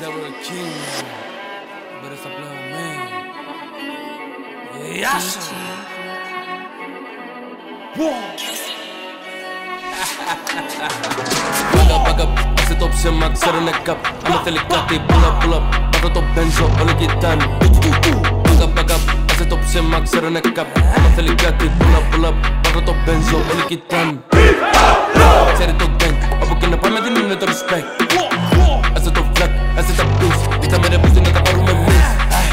that we're a king, man. Better stop playing with me. Yes! Back up, άσε το ψέμα, ξέρω είναι καπ. Άμα θέλει κάτι, pull up, πάρω το μπένζο, όλοι κοιτάνε. Back up, άσε το ψέμα, ξέρω είναι καπ. Άμα θέλει κάτι, pull up, πάρω το μπένζο, όλοι κοιτάνε. Ξέρει το gang, από και να πάμε δεν είναι το respect. Άσε το flag, άσε τα beats, ήρθαμε ρε μπούστε να τα πάρουμε εμείς.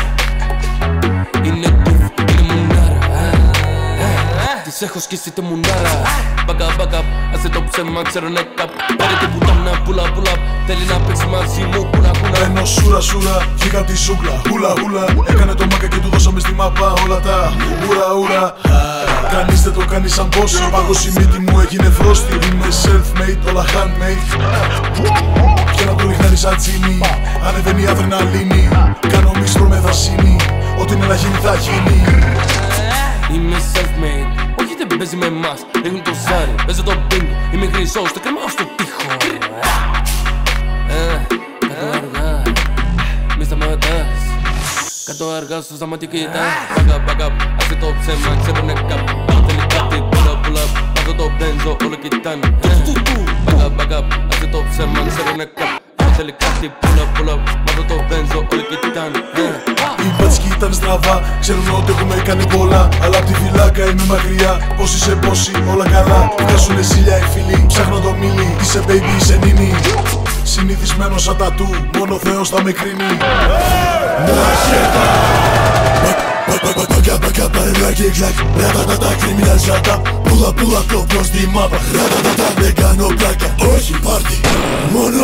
Είναι τουφ, είναι μουνάρα. Της έχω σκίσει τη μουνάρα. Back up, άσε το ψέμα, ξέρω είναι καπ. Πάρε την πουτάνα, pull up, θέλει να παίξει μαζί μου, κουνα. Μπαίνω σούρα, βγήκα απ' τη ζούγκλα, hula. Έκανε το μάκα και του δώσαμε στη μάπα όλα τα ουρα. Κανείς δεν το κάνει σαν boss, πάγος η μύτη μου έγινε φρόστη. Είμαι self-made, όλα handmade. Και να το ρίχνανε σαν τσίνι, ανεβαίνει η αδρεναλίνη. Κάνω μίστρο με δασίνη, ό,τι είναι να γίνει θα γίνει. Είμαι self-made, όχι δεν παίζει με εμάς. Ρίχνουν το ζάρι, παίζω το bingo. Είμαι χρυσός, το κρεμάω στο τοίχο. Κάτω αργά στο σταμάτη κοιτάς. Back up, άσε το ψέμα, ξέρω είναι καπ. Αν θέλει κάτι, pull up, πάρω το μπένζο, όλοι κοιτάνε. Back up, άσε το ψέμα, ξέρω είναι καπ. Αν θέλει κάτι, pull up, πάρω το μπένζο, όλοι κοιτάνε. Οι μπάτσκοι ήταν στραβά, ξέρουν ότι έχουμε κάνει πολλά. Αλλά απ' τη φυλάκα είμαι μακριά, πώς είσαι πόσοι, όλα καλά. Βγάζουνε ζήλια οι φίλοι, ψάχνω το μίλι. Είσαι baby, είσαι νίνι. Συνηθισμένος σαν τατού, μόνο ο Θεός θα με κρίνει. Back up, πάρε ένα kick-clack. Ρατατατα, criminal shut up. Pull up, προς τη μάπα. Ρατατατα, δεν κάνω πλάκα. Όχι πάρτι, μόνο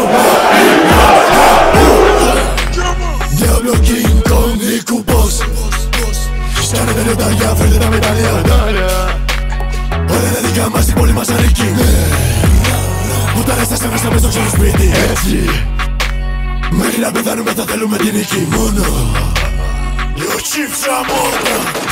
Διάβλο King Kong, Νίκου Boss. Σκάνε τα λιωτάρια, φέρτε τα μετάλλια. Όλα τα δικά μας, την πόλη μας ανήκει. Πουτάνες θα στέμεσα μες στο ξένο σπίτι. Έτσι μέχρι να πεθάνουμε θα θέλουμε την νίκη. Μόνο Yo Chief Zamora.